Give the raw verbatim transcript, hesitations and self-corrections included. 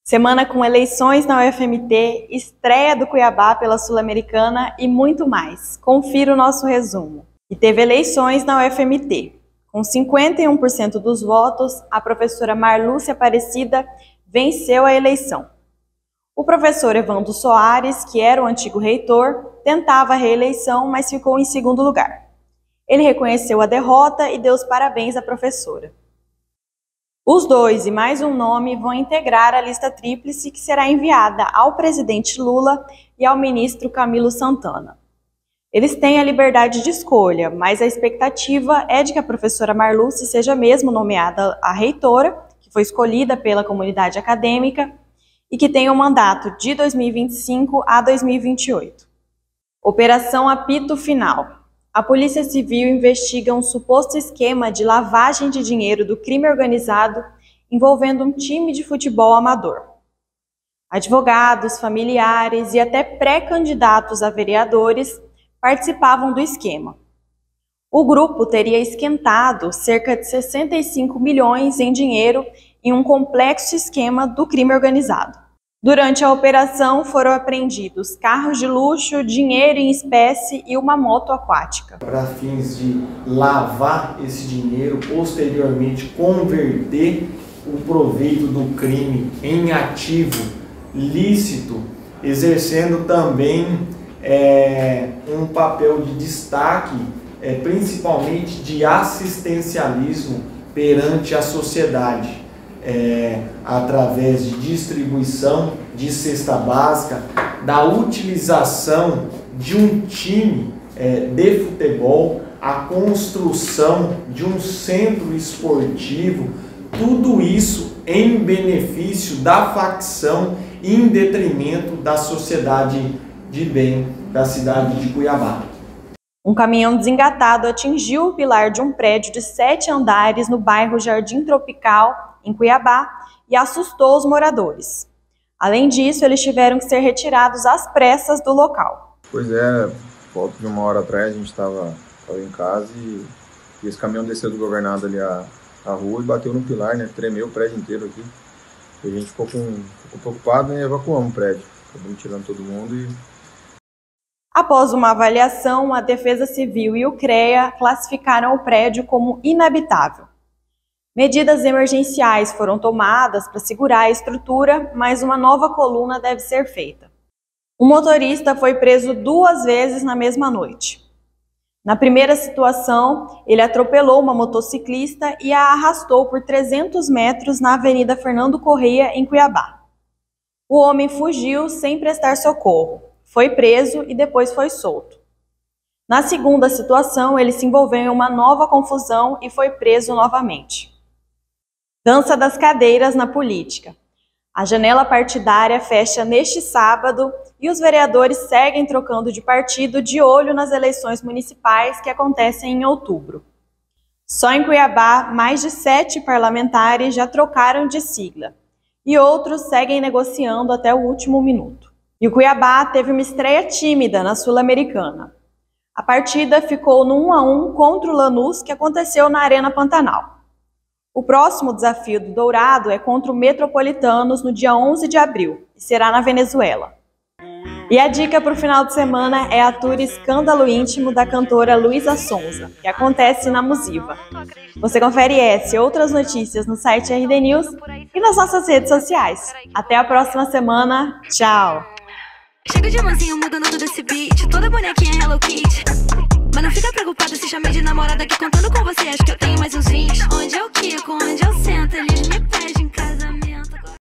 Semana com eleições na U F M T, estreia do Cuiabá pela Sul-Americana e muito mais. Confira o nosso resumo. E teve eleições na U F M T. Com cinquenta e um por cento dos votos, a professora Marlúcia Aparecida venceu a eleição. O professor Evandro Soares, que era o antigo reitor, tentava a reeleição, mas ficou em segundo lugar. Ele reconheceu a derrota e deu os parabéns à professora. Os dois e mais um nome vão integrar a lista tríplice que será enviada ao presidente Lula e ao ministro Camilo Santana. Eles têm a liberdade de escolha, mas a expectativa é de que a professora Marlúcia seja mesmo nomeada a reitora, que foi escolhida pela comunidade acadêmica, e que tenha o mandato de dois mil e vinte e cinco a dois mil e vinte e oito. Operação Apito Final. A Polícia Civil investiga um suposto esquema de lavagem de dinheiro do crime organizado envolvendo um time de futebol amador. Advogados, familiares e até pré-candidatos a vereadores participavam do esquema. O grupo teria esquentado cerca de sessenta e cinco milhões em dinheiro em um complexo esquema do crime organizado. Durante a operação foram apreendidos carros de luxo, dinheiro em espécie e uma moto aquática. Para fins de lavar esse dinheiro, posteriormente converter o proveito do crime em ativo lícito, exercendo também é, um papel de destaque, é, principalmente de assistencialismo perante a sociedade. É, através de distribuição de cesta básica, da utilização de um time é, de futebol, a construção de um centro esportivo, tudo isso em benefício da facção e em detrimento da sociedade de bem da cidade de Cuiabá. Um caminhão desengatado atingiu o pilar de um prédio de sete andares no bairro Jardim Tropical, em Cuiabá, e assustou os moradores. Além disso, eles tiveram que ser retirados às pressas do local. Pois é, volta de uma hora atrás, a gente estava em casa e, e esse caminhão desceu do governado ali a, a rua e bateu no pilar, né? Tremeu o prédio inteiro aqui. E a gente ficou, com, ficou preocupado e evacuamos o prédio. Acabamos tirando todo mundo e... Após uma avaliação, a Defesa Civil e o CREA classificaram o prédio como inabitável. Medidas emergenciais foram tomadas para segurar a estrutura, mas uma nova coluna deve ser feita. O motorista foi preso duas vezes na mesma noite. Na primeira situação, ele atropelou uma motociclista e a arrastou por trezentos metros na Avenida Fernando Correia, em Cuiabá. O homem fugiu sem prestar socorro, foi preso e depois foi solto. Na segunda situação, ele se envolveu em uma nova confusão e foi preso novamente. Dança das cadeiras na política. A janela partidária fecha neste sábado e os vereadores seguem trocando de partido de olho nas eleições municipais que acontecem em outubro. Só em Cuiabá, mais de sete parlamentares já trocaram de sigla e outros seguem negociando até o último minuto. E o Cuiabá teve uma estreia tímida na Sul-Americana. A partida ficou no um a um contra o Lanús, que aconteceu na Arena Pantanal. O próximo desafio do Dourado é contra o Metropolitanos no dia onze de abril, e será na Venezuela. E a dica para o final de semana é a tour Escândalo Íntimo da cantora Luísa Sonza, que acontece na Musiva. Você confere essa e outras notícias no site R D News e nas nossas redes sociais. Até a próxima semana, tchau! Chega de mansinho mudando todo esse beat, toda bonequinha Hello Kitty. Mas não fica preocupada se chamei de namorada que contando com você acho que eu tenho mais uns